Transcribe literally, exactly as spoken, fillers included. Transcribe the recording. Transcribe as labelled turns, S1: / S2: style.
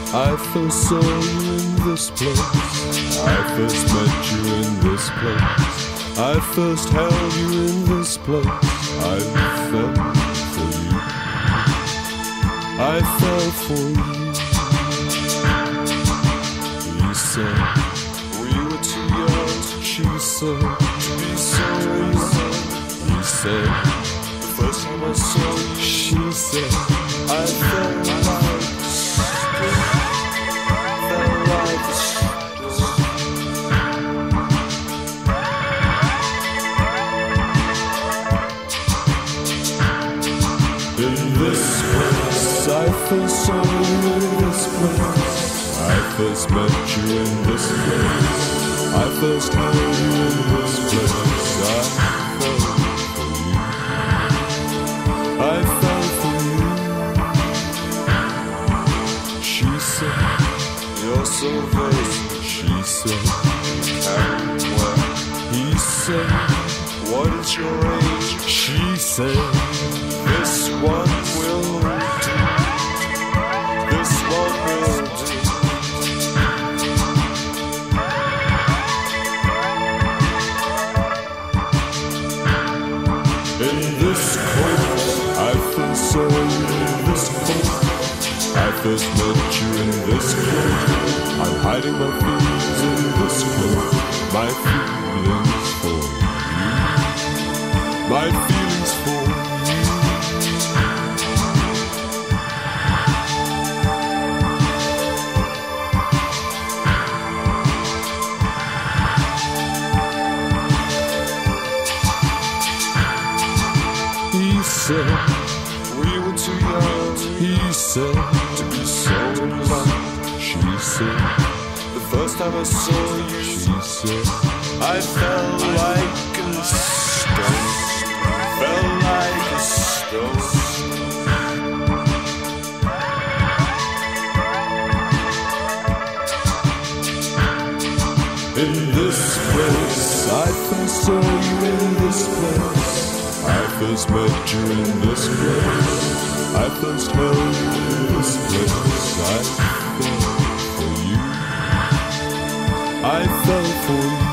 S1: I first saw you in this place. I first met you in this place. I first held you in this place. I fell for you. I fell for you. He said, we were too young. She said, to be sorry. He said, the first time I saw you. She said, I felt like I first saw you in this place. I first met you in this place. I first held you in this place. I fell for you. I fell for you. She said, you're so vain. She said, carry well. He said, what is your age? She said, this one will do. This one will do. In this place, I first saw you in this place. I first met you in this place. I'm hiding my feelings in this place. My feelings for you. My feelings for you. He said, we were too young. He said, to be so in love. She said, the first time I saw you. She said, I felt like a stone. Felt like a stone. In this place, I first saw you in this place. I first met you in this place. I first held you in this place. I fell for you. I fell for you.